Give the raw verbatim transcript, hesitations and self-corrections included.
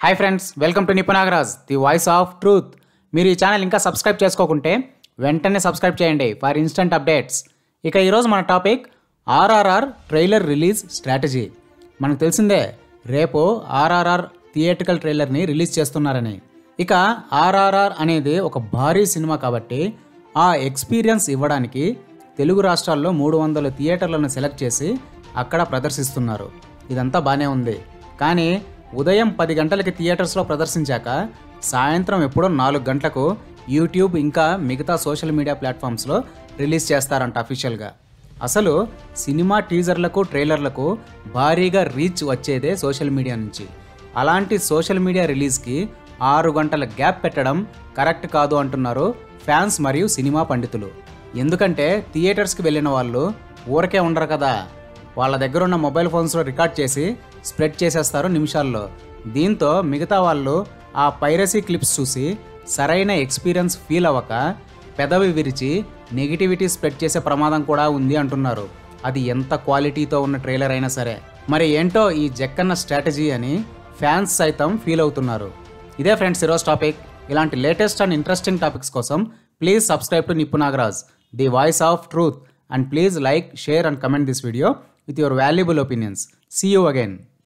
Hi friends, welcome to Nipunagaraj, the voice of truth. మీరు ఈ channel ఇంకా సబ్స్క్రైబ్ చేసుకోకుంటే వెంటనే సబ్స్క్రైబ్ చేయండి ఫర్ ఇన్స్టెంట్ అప్డేట్స్. ఇక ఈరోజు మన topic RRR trailer release strategy. మనకు తెలిసిందే రేపు ఆర్ఆర్ఆర్ థియేట్రికల్ ట్రైలర్ని రిలీజ్ చేస్తున్నారని. ఇక ఆర్ఆర్ఆర్ అనేది ఒక భారీ సినిమా కాబట్టి ఆ ఎక్స్పీరియన్స్ ఇవ్వడానికి తెలుగు రాష్ట్రాల్లో మూడు వందల థియేటర్లను సెలెక్ట్ చేసి అక్కడ ప్రదర్శిస్తున్నారు. ఇదంతా బాగానే ఉంది, కానీ ఉదయం పది గంటలకి థియేటర్స్లో ప్రదర్శించాక సాయంత్రం ఎప్పుడో నాలుగు గంటలకు యూట్యూబ్ ఇంకా మిగతా సోషల్ మీడియా ప్లాట్ఫామ్స్లో రిలీజ్ చేస్తారంట అఫీషియల్గా. అసలు సినిమా టీజర్లకు ట్రైలర్లకు భారీగా రీచ్ వచ్చేదే సోషల్ మీడియా నుంచి. అలాంటి సోషల్ మీడియా రిలీజ్కి ఆరు గంటల గ్యాప్ పెట్టడం కరెక్ట్ కాదు అంటున్నారు ఫ్యాన్స్ మరియు సినిమా పండితులు. ఎందుకంటే థియేటర్స్కి వెళ్ళిన వాళ్ళు ఊరకే ఉండరు కదా, వాళ్ళ దగ్గర ఉన్న మొబైల్ ఫోన్స్లో రికార్డ్ చేసి స్ప్రెడ్ చేసేస్తారు నిమిషాల్లో. దీంతో మిగతా వాళ్ళు ఆ పైరసీ క్లిప్స్ చూసి సరైన ఎక్స్పీరియన్స్ ఫీల్ అవ్వక పెదవి విరిచి నెగిటివిటీ స్ప్రెడ్ చేసే ప్రమాదం కూడా ఉంది అంటున్నారు, అది ఎంత క్వాలిటీతో ఉన్న ట్రైలర్ అయినా సరే. మరి ఏంటో ఈ జక్కన్న స్ట్రాటజీ అని ఫ్యాన్స్ సైతం ఫీల్ అవుతున్నారు. ఇదే ఫ్రెండ్స్ ఈరోజు టాపిక్. ఇలాంటి లేటెస్ట్ అండ్ ఇంట్రెస్టింగ్ టాపిక్స్ కోసం please subscribe to Nipunagaraj, the voice of truth, and please like, share and comment this video with your valuable opinions. See you again.